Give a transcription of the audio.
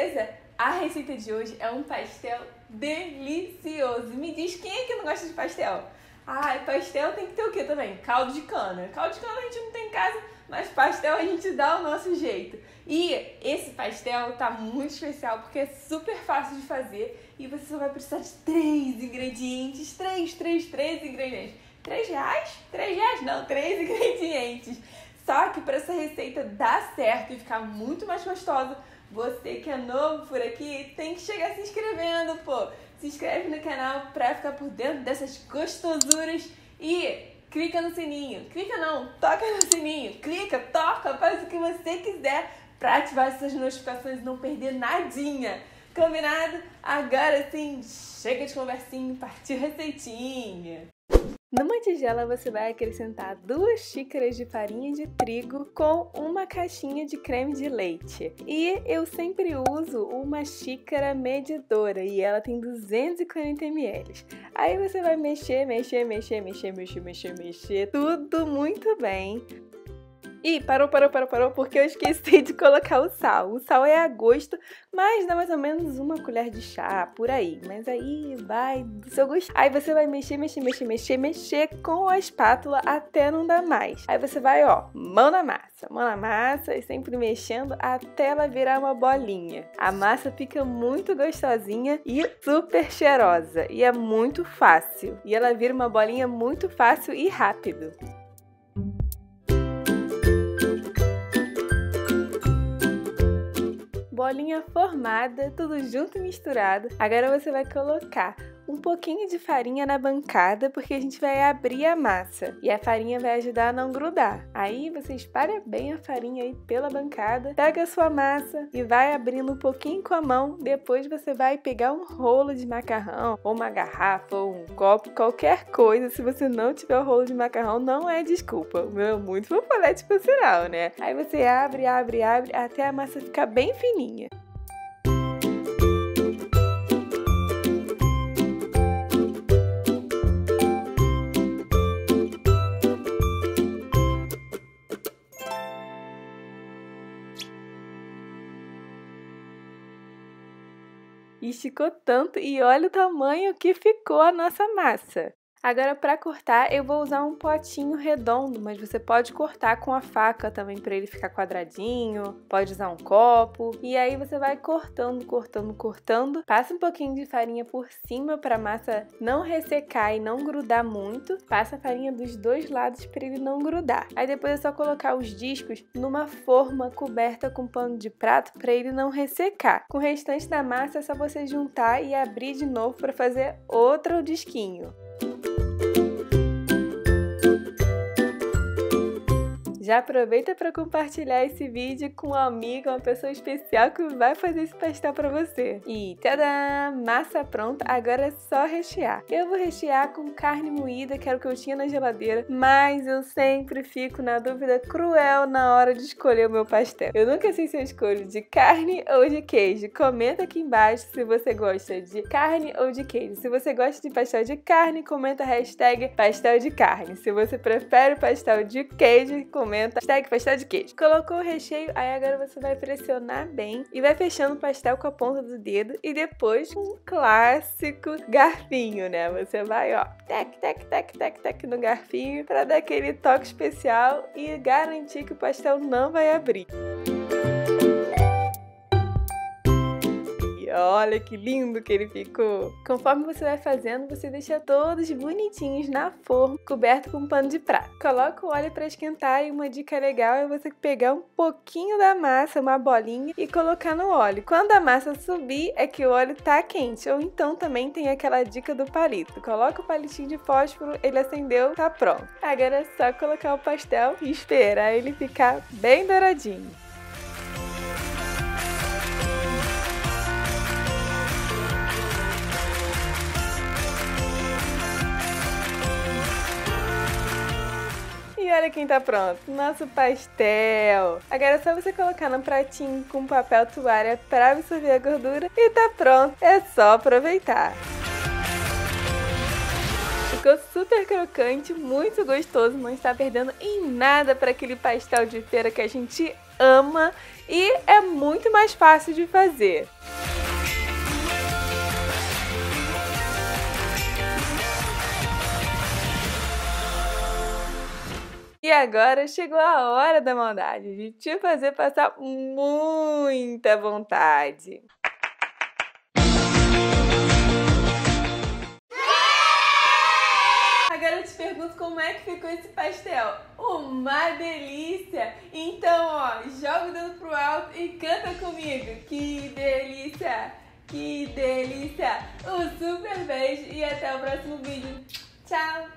beleza? A receita de hoje é um pastel delicioso. Me diz, quem é que não gosta de pastel? Ah, pastel tem que ter o que também? Caldo de cana. Caldo de cana a gente não tem em casa, mas pastel a gente dá o nosso jeito. E esse pastel tá muito especial porque é super fácil de fazer e você só vai precisar de 3 ingredientes. 3 ingredientes. R$3? R$3 não, 3 ingredientes. Só que para essa receita dar certo e ficar muito mais gostosa, você que é novo por aqui tem que chegar se inscrevendo, pô. Se inscreve no canal pra ficar por dentro dessas gostosuras e clica no sininho. Clica não, toca no sininho. Clica, toca, faz o que você quiser pra ativar essas notificações e não perder nadinha. Combinado? Agora sim, chega de conversinha e partiu receitinha. Numa tigela você vai acrescentar 2 xícaras de farinha de trigo com uma caixinha de creme de leite. E eu sempre uso uma xícara medidora e ela tem 240 ml. Aí você vai mexer tudo muito bem. Ih, parou, porque eu esqueci de colocar o sal. O sal é a gosto, mas dá mais ou menos uma colher de chá, por aí. Mas aí vai do seu gosto. Aí você vai mexer com a espátula até não dar mais. Aí você vai, ó, mão na massa e sempre mexendo até ela virar uma bolinha. A massa fica muito gostosinha e super cheirosa. E é muito fácil. E ela vira uma bolinha muito fácil e rápido. Bolinha formada, tudo junto e misturado. Agora você vai colocar um pouquinho de farinha na bancada, porque a gente vai abrir a massa. E a farinha vai ajudar a não grudar. Aí você espalha bem a farinha aí pela bancada, pega a sua massa e vai abrindo um pouquinho com a mão. Depois você vai pegar um rolo de macarrão, ou uma garrafa, ou um copo, qualquer coisa. Se você não tiver o rolo de macarrão, não é desculpa. O meu é muito fofolete por sinal, né? Aí você abre até a massa ficar bem fininha. Esticou tanto e olha o tamanho que ficou a nossa massa. Agora, para cortar, eu vou usar um potinho redondo, mas você pode cortar com a faca também para ele ficar quadradinho, pode usar um copo, e aí você vai cortando. Passa um pouquinho de farinha por cima para a massa não ressecar e não grudar muito. Passa a farinha dos 2 lados para ele não grudar. Aí depois é só colocar os discos numa forma coberta com pano de prato para ele não ressecar. Com o restante da massa é só você juntar e abrir de novo para fazer outro disquinho. Já aproveita para compartilhar esse vídeo com um amigo, uma pessoa especial que vai fazer esse pastel para você. E tadã! Massa pronta, agora é só rechear. Eu vou rechear com carne moída, que era o que eu tinha na geladeira, mas eu sempre fico na dúvida cruel na hora de escolher o meu pastel. Eu nunca sei se eu escolho de carne ou de queijo. Comenta aqui embaixo se você gosta de carne ou de queijo. Se você gosta de pastel de carne, comenta a hashtag pastel de carne. Se você prefere pastel de queijo, comenta hashtag pastel de queijo. Colocou o recheio, aí agora você vai pressionar bem e vai fechando o pastel com a ponta do dedo e depois um clássico garfinho, né? Você vai, ó, tec no garfinho para dar aquele toque especial e garantir que o pastel não vai abrir. Olha que lindo que ele ficou! Conforme você vai fazendo, você deixa todos bonitinhos na forma, coberto com um pano de prato. Coloca o óleo para esquentar e uma dica legal é você pegar um pouquinho da massa, uma bolinha, e colocar no óleo. Quando a massa subir, é que o óleo tá quente. Ou então também tem aquela dica do palito. Coloca o palitinho de fósforo, ele acendeu, tá pronto. Agora é só colocar o pastel e esperar ele ficar bem douradinho. E olha quem tá pronto, nosso pastel! Agora é só você colocar no pratinho com papel toalha para absorver a gordura e tá pronto, é só aproveitar! Ficou super crocante, muito gostoso, não está perdendo em nada para aquele pastel de feira que a gente ama e é muito mais fácil de fazer. E agora chegou a hora da maldade, de te fazer passar muita vontade. Agora eu te pergunto como é que ficou esse pastel. Uma delícia! Então, ó, joga o dedo pro alto e canta comigo. Que delícia! Que delícia! Um super beijo e até o próximo vídeo. Tchau!